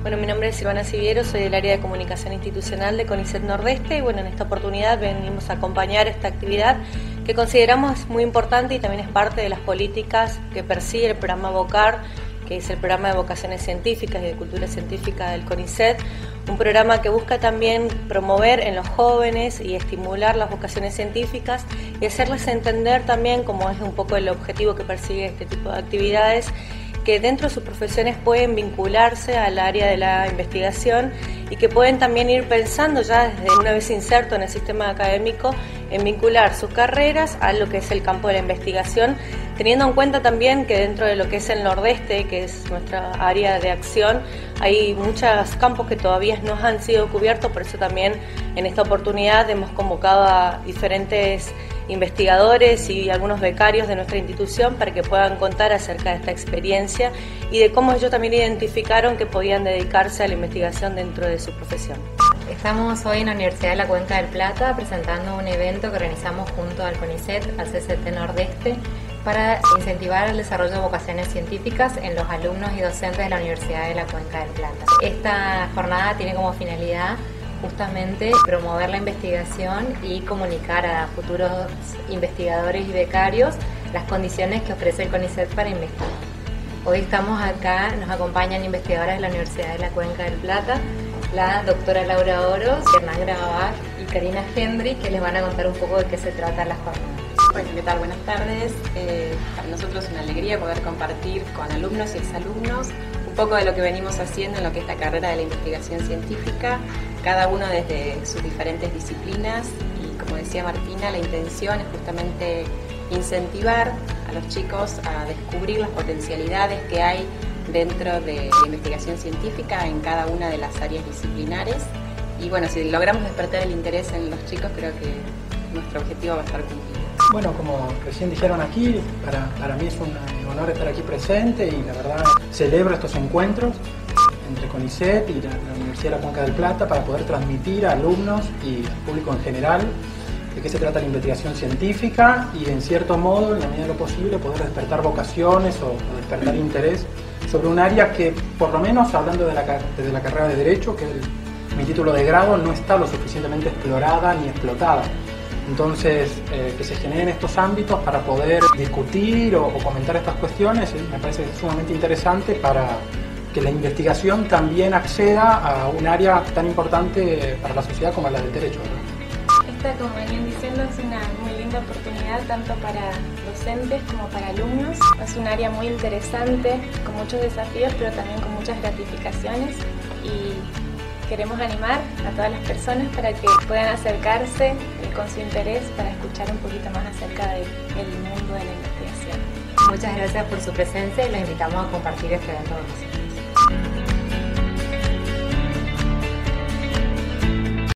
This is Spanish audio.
Bueno, mi nombre es Silvana Siviero, soy del área de comunicación institucional de CONICET Nordeste y bueno, en esta oportunidad venimos a acompañar esta actividad que consideramos muy importante y también es parte de las políticas que persigue el programa VOCAR, que es el programa de vocaciones científicas y de cultura científica del CONICET, un programa que busca también promover en los jóvenes y estimular las vocaciones científicas y hacerles entender también, como es un poco el objetivo que persigue este tipo de actividades, que dentro de sus profesiones pueden vincularse al área de la investigación y que pueden también ir pensando ya desde una vez inserto en el sistema académico en vincular sus carreras a lo que es el campo de la investigación, teniendo en cuenta también que dentro de lo que es el Nordeste, que es nuestra área de acción, hay muchos campos que todavía no han sido cubiertos, por eso también en esta oportunidad hemos convocado a diferentes investigadores y algunos becarios de nuestra institución para que puedan contar acerca de esta experiencia y de cómo ellos también identificaron que podían dedicarse a la investigación dentro de su profesión. Estamos hoy en la Universidad de la Cuenca del Plata presentando un evento que organizamos junto al CONICET, al CCT Nordeste, para incentivar el desarrollo de vocaciones científicas en los alumnos y docentes de la Universidad de la Cuenca del Plata. Esta jornada tiene como finalidad justamente promover la investigación y comunicar a futuros investigadores y becarios las condiciones que ofrece el CONICET para investigar. Hoy estamos acá, nos acompañan investigadoras de la Universidad de la Cuenca del Plata, la doctora Laura Oros, Hernán Grabach y Karina Hendry, que les van a contar un poco de qué se trata la jornada. Bueno, ¿qué tal? Buenas tardes. Para nosotros es una alegría poder compartir con alumnos y exalumnos un poco de lo que venimos haciendo en lo que es la carrera de la investigación científica, cada uno desde sus diferentes disciplinas y, como decía Martina, la intención es justamente incentivar a los chicos a descubrir las potencialidades que hay dentro de la investigación científica en cada una de las áreas disciplinares y bueno, si logramos despertar el interés en los chicos, creo que nuestro objetivo va a estar cumplido. Bueno, como recién dijeron aquí, para mí es un honor estar aquí presente y la verdad celebro estos encuentros entre CONICET y la Universidad de la Cuenca del Plata para poder transmitir a alumnos y al público en general de qué se trata la investigación científica y en cierto modo, en la medida de lo posible, poder despertar vocaciones o despertar interés sobre un área que, por lo menos hablando desde la carrera de Derecho, que es mi título de grado, no está lo suficientemente explorada ni explotada. Entonces, que se generen estos ámbitos para poder discutir o comentar estas cuestiones me parece sumamente interesante para que la investigación también acceda a un área tan importante para la sociedad como la del derecho, ¿verdad? Esta, como venían diciendo, es una muy linda oportunidad tanto para docentes como para alumnos. Es un área muy interesante, con muchos desafíos, pero también con muchas gratificaciones y queremos animar a todas las personas para que puedan acercarse con su interés para escuchar un poquito más acerca del mundo de la investigación. Muchas gracias por su presencia y los invitamos a compartir este evento con nosotros.